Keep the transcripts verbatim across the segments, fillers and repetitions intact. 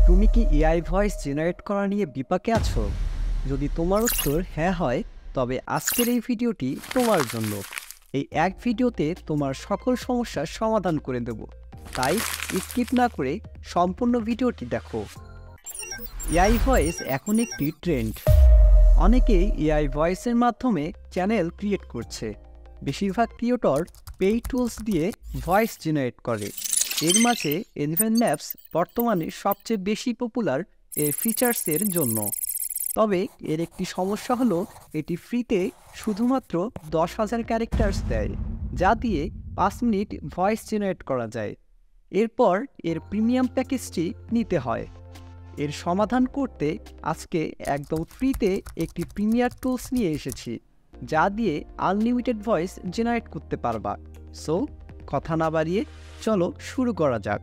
তুমি কি AI voice generate করা নিয়ে বিপাকে আছো? যদি তোমার উত্তর হ্যাঁ হয়, তবে আজকের এই ভিডিওটি তোমার জন্য। এই এক ভিডিওতে তোমার সকল সমস্যার সমাধান করে দেব। তাই স্কিপ না করে সম্পূর্ণ ভিডিওটি দেখো। এআই ভয়েস এখন একটি ট্রেন্ড। অনেকেই এআই ভয়েসের মাধ্যমে চ্যানেল ক্রিয়েট করছে। বেশিরভাগ ক্রিয়েটর পেইড টুলস দিয়ে ভয়েস জেনারেট করে। এর মাঝে Elevenlabs বর্তমানে সবচেয়ে বেশি পপুলার এর ফিচার্সের জন্য। তবে এর একটি সমস্যা হলো এটি ফ্রিতে শুধুমাত্র দশ হাজার ক্যারেক্টার্স দেয়, যা দিয়ে পাঁচ মিনিট ভয়েস জেনারেট করা যায়। এরপর এর প্রিমিয়াম প্যাকেজটি নিতে হয়। এর সমাধান করতে আজকে একদম ফ্রিতে একটি প্রিমিয়ার টুলস নিয়ে এসেছি, যা দিয়ে আনলিমিটেড ভয়েস জেনারেট করতে পারবা। সো কথা না বাড়িয়ে চলো শুরু করা যাক।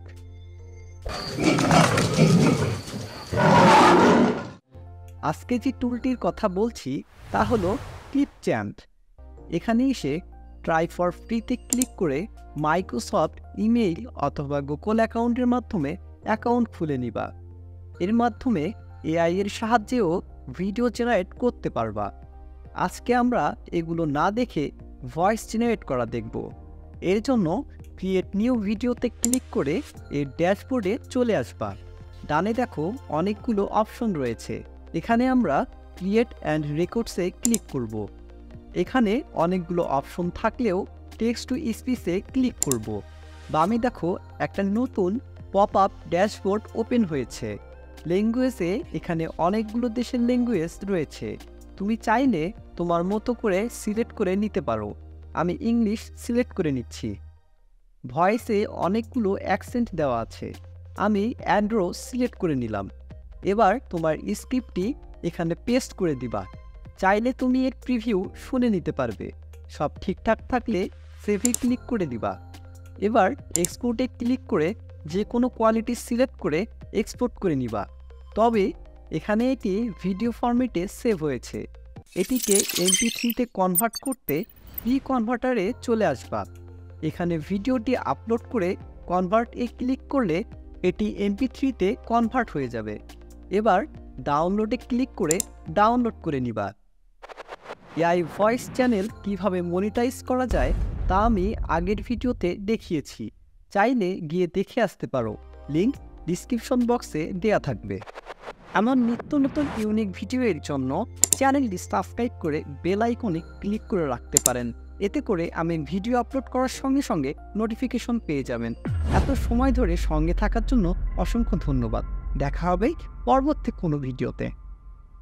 আজকে যে টুলটির কথা বলছি তা হলো Clipchamp। এখানে এসে ট্রাই ফর ফ্রিতে ক্লিক করে মাইক্রোসফট ইমেইল অথবা গুগল অ্যাকাউন্টের মাধ্যমে অ্যাকাউন্ট খুলে নিবা। এর মাধ্যমে এআই এর সাহায্যেও ভিডিও জেনারেট করতে পারবা। আজকে আমরা এগুলো না দেখে ভয়েস জেনারেট করা দেখব। এর জন্য ক্রিয়েট নিউ ভিডিওতে ক্লিক করে এর ড্যাশবোর্ডে চলে আসবা। ডানে দেখো অনেকগুলো অপশন রয়েছে। এখানে আমরা ক্রিয়েট অ্যান্ড রেকর্ডসে ক্লিক করব। এখানে অনেকগুলো অপশন থাকলেও টেক্সট টু স্পিচে ক্লিক করব। বামে দেখো একটা নতুন পপ আপ ড্যাশবোর্ড ওপেন হয়েছে। ল্যাঙ্গুয়েজে এখানে অনেকগুলো দেশের ল্যাঙ্গুয়েজ রয়েছে। তুমি চাইলে তোমার মতো করে সিলেক্ট করে নিতে পারো। আমি ইংলিশ সিলেক্ট করে নিচ্ছি। ভয়েসে অনেকগুলো অ্যাকসেন্ট দেওয়া আছে। আমি অ্যান্ড্রো সিলেক্ট করে নিলাম। এবার তোমার স্ক্রিপ্টটি এখানে পেস্ট করে দিবা। চাইলে তুমি এর প্রিভিউ শুনে নিতে পারবে। সব ঠিকঠাক থাকলে সেভে ক্লিক করে দিবা। এবার এক্সপোর্টে ক্লিক করে যে কোনো কোয়ালিটি সিলেক্ট করে এক্সপোর্ট করে নিবা। তবে এখানে এটি ভিডিও ফরম্যাটে সেভ হয়েছে। এটিকে এমপি থ্রিতে কনভার্ট করতে প্রি কনভার্টারে চলে আসবা। এখানে ভিডিওটি আপলোড করে কনভার্ট এ ক্লিক করলে এটি এমপি থ্রিতে কনভার্ট হয়ে যাবে। এবার ডাউনলোডে ক্লিক করে ডাউনলোড করে নিবা। এআই ভয়েস চ্যানেল কিভাবে মনিটাইজ করা যায় তা আমি আগের ভিডিওতে দেখিয়েছি। চাইলে গিয়ে দেখে আসতে পারো। লিঙ্ক ডিসক্রিপশন বক্সে দেয়া থাকবে। এমন নিত্য নতুন ইউনিক ভিডিওর জন্য চ্যানেলটি সাবস্ক্রাইব করে বেল আইকনে ক্লিক করে রাখতে পারেন। এতে করে আমি ভিডিও আপলোড করার সঙ্গে সঙ্গে নোটিফিকেশন পেয়ে যাবেন। এত সময় ধরে সঙ্গে থাকার জন্য অসংখ্য ধন্যবাদ। দেখা হবে পরবর্তী কোনো ভিডিওতে।